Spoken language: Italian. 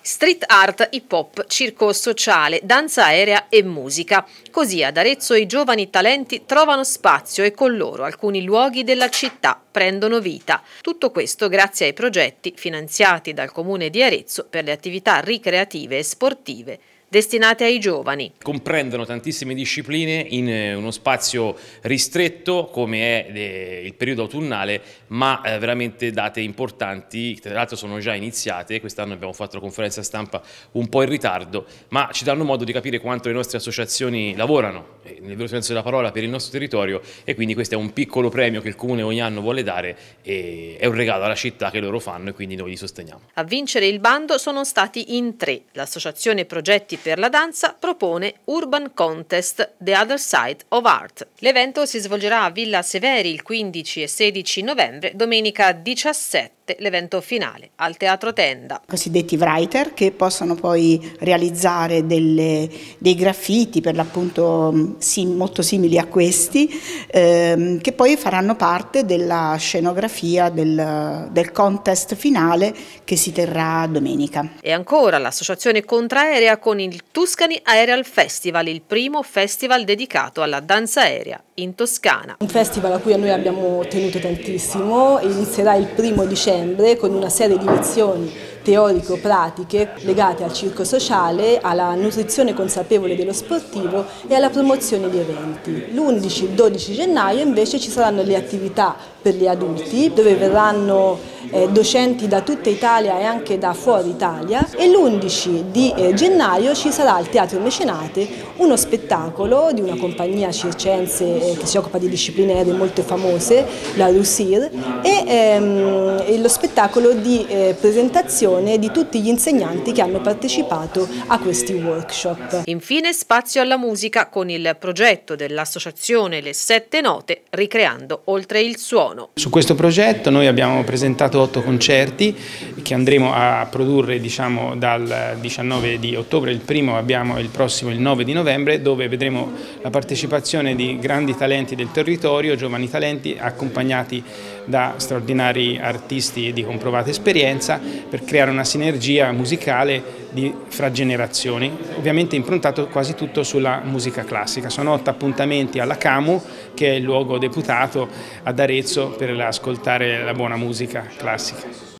Street art, hip hop, circo sociale, danza aerea e musica. Così ad Arezzo i giovani talenti trovano spazio e con loro alcuni luoghi della città prendono vita. Tutto questo grazie ai progetti finanziati dal Comune di Arezzo per le attività ricreative e sportive destinate ai giovani. Comprendono tantissime discipline in uno spazio ristretto come è il periodo autunnale, ma veramente date importanti, tra l'altro sono già iniziate. Quest'anno abbiamo fatto la conferenza stampa un po' in ritardo, ma ci danno modo di capire quanto le nostre associazioni lavorano, nel vero senso della parola, per il nostro territorio, e quindi questo è un piccolo premio che il Comune ogni anno vuole dare, e è un regalo alla città che loro fanno e quindi noi li sosteniamo. A vincere il bando sono stati in 3. L'associazione Progetti per la danza propone Urban Contest The Other Side of Art. L'evento si svolgerà a Villa Severi il 15 e 16 novembre, domenica 17 l'evento finale al Teatro Tenda. Cosiddetti writer che possono poi realizzare dei graffiti per l'appunto molto simili a questi, che poi faranno parte della scenografia del contest finale che si terrà domenica. E ancora l'associazione Contraerea con il Tuscany Aerial Festival, il primo festival dedicato alla danza aerea in Toscana. Un festival a cui noi abbiamo tenuto tantissimo, inizierà il 1° dicembre con una serie di lezioni teorico-pratiche legate al circo sociale, alla nutrizione consapevole dello sportivo e alla promozione di eventi. L'11 e il 12 gennaio invece ci saranno le attività per gli adulti, dove verranno docenti da tutta Italia e anche da fuori Italia, e l'11 di gennaio ci sarà al Teatro Mecenate uno spettacolo di una compagnia circense che si occupa di discipline aeree molto famose, la Rusir, e lo spettacolo di presentazione di tutti gli insegnanti che hanno partecipato a questi workshop. Infine spazio alla musica con il progetto dell'associazione Le Sette Note, ricreando oltre il suono. Su questo progetto noi abbiamo presentato 8 concerti che andremo a produrre dal 19 di ottobre, il primo abbiamo il prossimo il 9 di novembre, dove vedremo la partecipazione di grandi talenti del territorio, giovani talenti accompagnati da straordinari artisti di comprovata esperienza, per creare una sinergia musicale fra generazioni, ovviamente improntato quasi tutto sulla musica classica. Sono 8 appuntamenti alla Camu, che è il luogo deputato ad Arezzo per ascoltare la buona musica classica.